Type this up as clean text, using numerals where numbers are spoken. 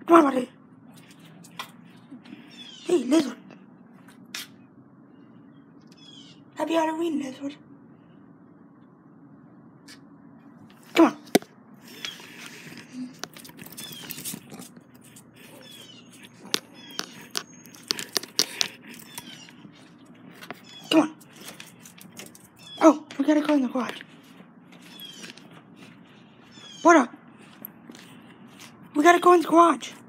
Come on, buddy. Hey, lizard. Happy Halloween, lizard. Come on. Come on. Oh, we gotta go in the garage. What up? We gotta go in the garage.